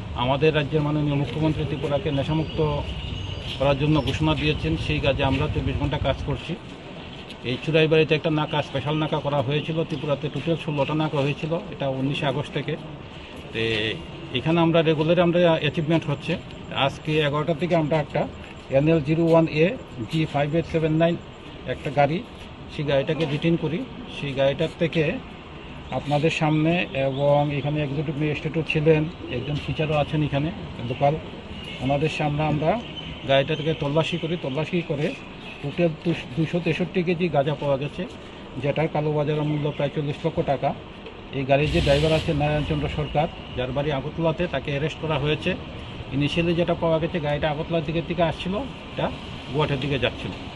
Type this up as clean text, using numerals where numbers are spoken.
আমাদের রাজ্যের মাননীয় মুখ্যমন্ত্রী ত্রিপুরাকে নেশামুক্ত করার জন্য ঘোষণা দিয়েছেন। সেই কাজে আমরা 24 ঘন্টা কাজ করছি। এই চুরাইবাড়িতে একটা নাকা, স্পেশাল নাকা করা হয়েছিল। ত্রিপুরাতে টোটাল 16টা নাকা হয়েছিল, এটা 19 আগস্ট থেকে। তো এখানে আমরা রেগুলার অ্যাচিভমেন্ট হচ্ছে। আজকে 11টা থেকে আমরা একটা NL01A G5879 একটা গাড়ি, সেই গাড়িটাকে রিটার্ন করি। সেই গাড়িটার থেকে আপনাদের সামনে, এবং এখানে এক্সিকিউটিভ ম্যাজিস্ট্রেটও ছিলেন, একজন টিচারও আছেন এখানে লোকাল, ওনাদের সামনে আমরা গাড়িটা থেকে তল্লাশি করে টোটাল 263 কেজি গাঁজা পাওয়া গেছে, যেটার কালোবাজারের মূল্য প্রায় 40 লক্ষ টাকা। এই গাড়ির যে ড্রাইভার আছে নারায়ণচন্দ্র সরকার, যার বাড়ি আগরতলাতে, তাকে অ্যারেস্ট করা হয়েছে। ইনিশিয়ালি যেটা পাওয়া গেছে, গাড়িটা আগরতলার দিকের থেকে আসছিল, এটা গুয়াহাটির দিকে যাচ্ছিল।